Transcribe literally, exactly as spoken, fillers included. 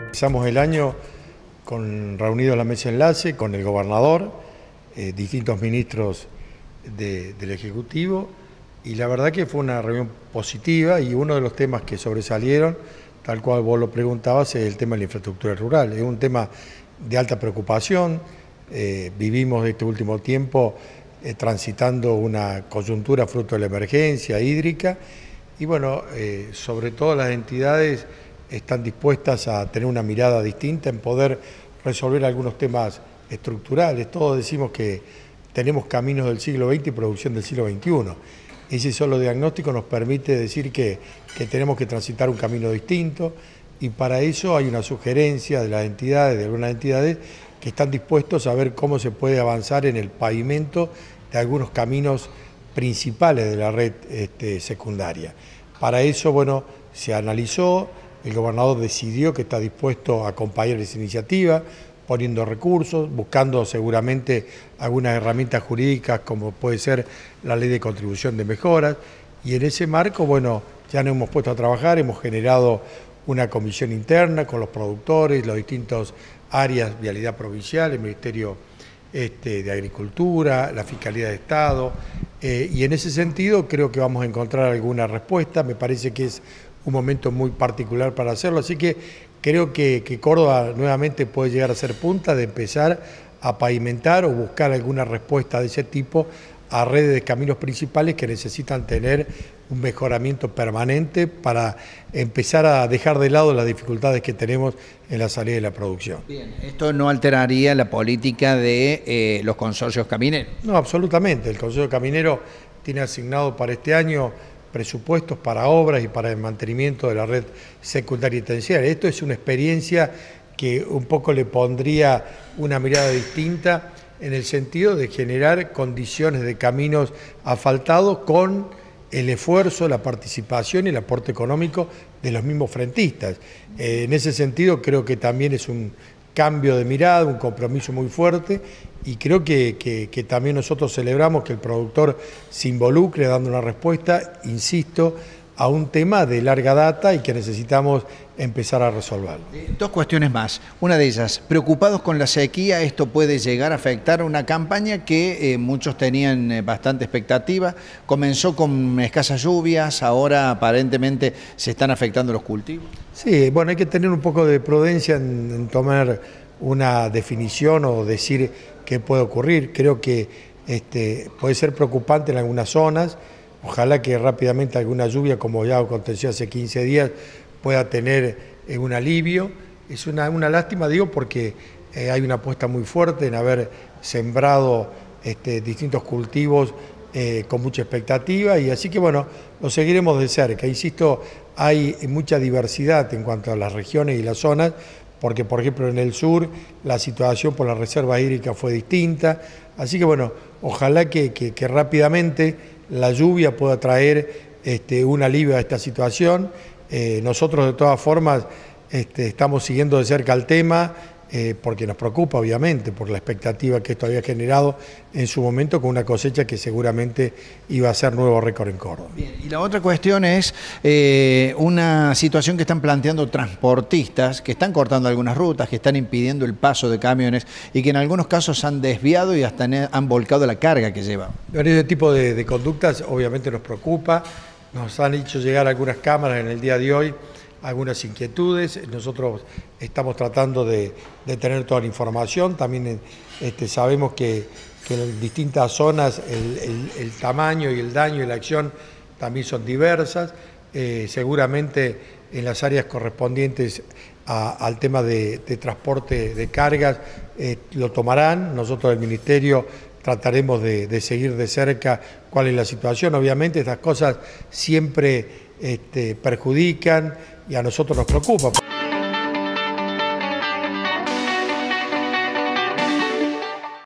Empezamos el año con reunidos en la mesa de enlace con el gobernador, eh, distintos ministros de, del Ejecutivo, y la verdad que fue una reunión positiva, y uno de los temas que sobresalieron, tal cual vos lo preguntabas, es el tema de la infraestructura rural. Es un tema de alta preocupación. Eh, vivimos este último tiempo eh, transitando una coyuntura fruto de la emergencia hídrica, y bueno, eh, sobre todo las entidades están dispuestas a tener una mirada distinta en poder resolver algunos temas estructurales. Todos decimos que tenemos caminos del siglo veinte y producción del siglo veintiuno. Ese solo diagnóstico nos permite decir que, que tenemos que transitar un camino distinto, y para eso hay una sugerencia de las entidades, de algunas entidades, que están dispuestos a ver cómo se puede avanzar en el pavimento de algunos caminos principales de la red este, secundaria. Para eso, bueno, se analizó, el gobernador decidió que está dispuesto a acompañar esa iniciativa, poniendo recursos, buscando seguramente algunas herramientas jurídicas como puede ser la ley de contribución de mejoras, y en ese marco, bueno, ya nos hemos puesto a trabajar, hemos generado una comisión interna con los productores, las distintas áreas, Vialidad Provincial, el Ministerio este, de Agricultura, la Fiscalía de Estado, eh, y en ese sentido creo que vamos a encontrar alguna respuesta. Me parece que es un momento muy particular para hacerlo, así que creo que, que Córdoba nuevamente puede llegar a ser punta de empezar a pavimentar o buscar alguna respuesta de ese tipo a redes de caminos principales que necesitan tener un mejoramiento permanente para empezar a dejar de lado las dificultades que tenemos en la salida de la producción. Bien, ¿esto no alteraría la política de eh, los consorcios camineros? No, absolutamente. El Consorcio Caminero tiene asignado para este año presupuestos para obras y para el mantenimiento de la red secundaria y terciaria. Esto es una experiencia que un poco le pondría una mirada distinta en el sentido de generar condiciones de caminos asfaltados con el esfuerzo, la participación y el aporte económico de los mismos frentistas. Eh, en ese sentido creo que también es un cambio de mirada, un compromiso muy fuerte, y creo que, que, que también nosotros celebramos que el productor se involucre dando una respuesta, insisto, a un tema de larga data y que necesitamos empezar a resolverlo. Dos cuestiones más. Una de ellas, preocupados con la sequía, esto puede llegar a afectar una campaña que eh, muchos tenían eh, bastante expectativa. Comenzó con escasas lluvias, ahora aparentemente se están afectando los cultivos. Sí, bueno, hay que tener un poco de prudencia en, en tomar una definición o decir qué puede ocurrir. Creo que este, puede ser preocupante en algunas zonas. Ojalá que rápidamente alguna lluvia, como ya aconteció hace quince días, pueda tener eh, un alivio. Es una, una lástima, digo, porque eh, hay una apuesta muy fuerte en haber sembrado este, distintos cultivos eh, con mucha expectativa, y así que bueno, lo seguiremos de cerca. Insisto, hay mucha diversidad en cuanto a las regiones y las zonas, porque por ejemplo en el sur la situación por la reserva hídrica fue distinta, así que bueno, ojalá que, que, que rápidamente la lluvia pueda traer este, un alivio a esta situación. Eh, nosotros de todas formas este, estamos siguiendo de cerca el tema, eh, porque nos preocupa obviamente por la expectativa que esto había generado en su momento con una cosecha que seguramente iba a ser nuevo récord en Córdoba. Bien, y la otra cuestión es eh, una situación que están planteando transportistas que están cortando algunas rutas, que están impidiendo el paso de camiones y que en algunos casos han desviado y hasta han volcado la carga que llevan. Ese tipo de, de conductas obviamente nos preocupa. Nos han hecho llegar algunas cámaras en el día de hoy algunas inquietudes. Nosotros estamos tratando de, de tener toda la información. También este, sabemos que, que en distintas zonas el, el, el tamaño y el daño y la acción también son diversas. Eh, seguramente en las áreas correspondientes a, al tema de, de transporte de cargas eh, lo tomarán. Nosotros del Ministerio trataremos de, de seguir de cerca cuál es la situación. Obviamente estas cosas siempre este, perjudican y a nosotros nos preocupa.